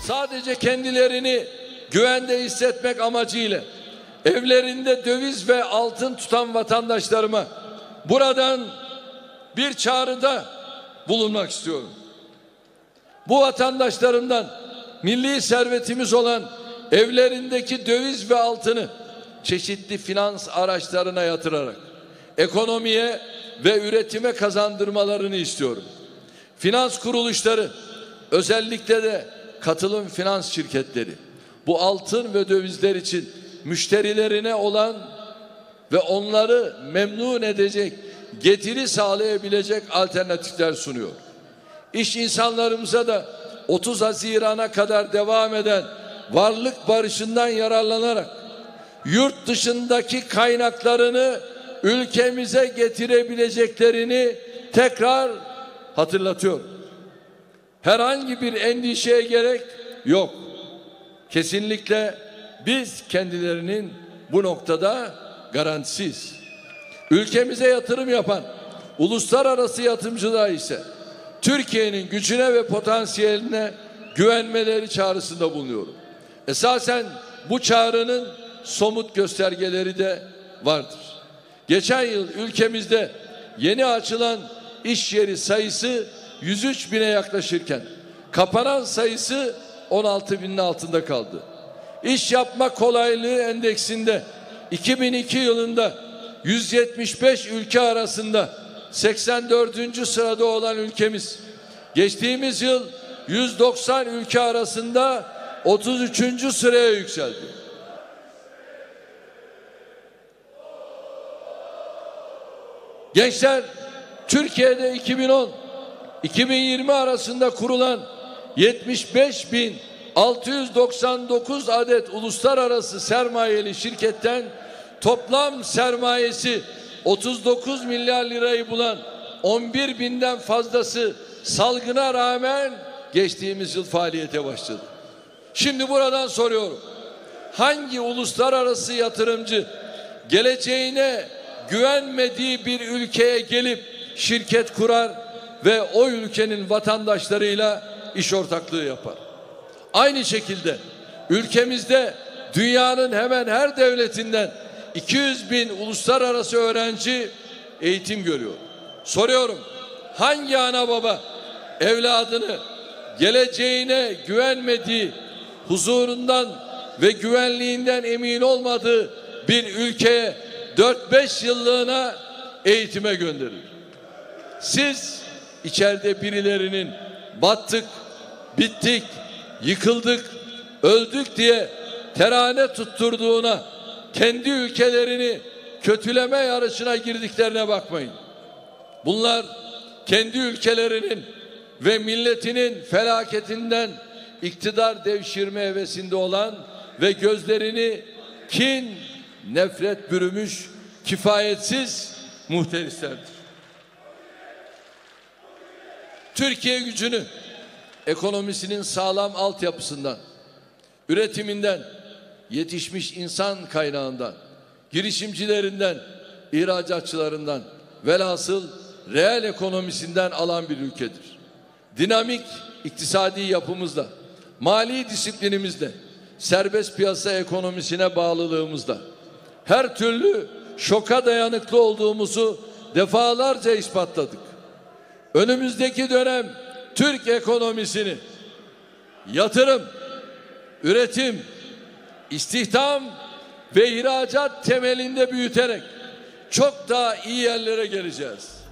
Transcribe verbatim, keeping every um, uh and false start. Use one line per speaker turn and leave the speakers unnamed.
sadece kendilerini güvende hissetmek amacıyla evlerinde döviz ve altın tutan vatandaşlarıma buradan bir çağrıda bulunmak istiyorum. Bu vatandaşlarımdan milli servetimiz olan evlerindeki döviz ve altını çeşitli finans araçlarına yatırarak ekonomiye ve üretime kazandırmalarını istiyorum. Finans kuruluşları, özellikle de katılım finans şirketleri bu altın ve dövizler için müşterilerine olan ve onları memnun edecek, getiri sağlayabilecek alternatifler sunuyor. İş insanlarımıza da otuz Haziran'a kadar devam eden varlık barışından yararlanarak yurt dışındaki kaynaklarını ülkemize getirebileceklerini tekrar hatırlatıyorum. Herhangi bir endişeye gerek yok. Kesinlikle biz kendilerinin bu noktada garantisiz. Ülkemize yatırım yapan uluslararası yatırımcılar ise Türkiye'nin gücüne ve potansiyeline güvenmeleri çağrısında bulunuyorum. Esasen bu çağrının somut göstergeleri de vardır. Geçen yıl ülkemizde yeni açılan iş yeri sayısı yüz üç bine yaklaşırken kapanan sayısı on altı binin altında kaldı. İş yapma kolaylığı endeksinde iki bin iki yılında yüz yetmiş beş ülke arasında seksen dördüncü sırada olan ülkemiz geçtiğimiz yıl yüz doksan ülke arasında otuz üçüncü sıraya yükseldi. Gençler, Türkiye'de iki bin on iki bin yirmi arasında kurulan yetmiş beş bin altı yüz doksan dokuz adet uluslararası sermayeli şirketten toplam sermayesi otuz dokuz milyar lirayı bulan on bir binden fazlası salgına rağmen geçtiğimiz yıl faaliyete başladı. Şimdi buradan soruyorum. Hangi uluslararası yatırımcı geleceğine güvenmediği bir ülkeye gelip şirket kurar ve o ülkenin vatandaşlarıyla iş ortaklığı yapar? Aynı şekilde ülkemizde dünyanın hemen her devletinden iki yüz bin uluslararası öğrenci eğitim görüyor. Soruyorum, hangi ana baba evladını geleceğine güvenmediği, huzurundan ve güvenliğinden emin olmadığı bir ülkeye dört beş yıllığına eğitime gönderir? Siz içeride birilerinin battık, bittik, yıkıldık, öldük diye terane tutturduğuna, kendi ülkelerini kötüleme yarışına girdiklerine bakmayın. Bunlar kendi ülkelerinin ve milletinin felaketinden iktidar devşirme hevesinde olan ve gözlerini kin, nefret bürümüş kifayetsiz muhterislerdir. Türkiye gücünü ekonomisinin sağlam altyapısından, üretiminden, yetişmiş insan kaynağından, girişimcilerinden, ihracatçılarından, velhasıl reel ekonomisinden alan bir ülkedir. Dinamik iktisadi yapımızla, mali disiplinimizle, serbest piyasa ekonomisine bağlılığımızla her türlü şoka dayanıklı olduğumuzu defalarca ispatladık. Önümüzdeki dönem Türk ekonomisini yatırım, üretim, istihdam ve ihracat temelinde büyüterek çok daha iyi yerlere geleceğiz.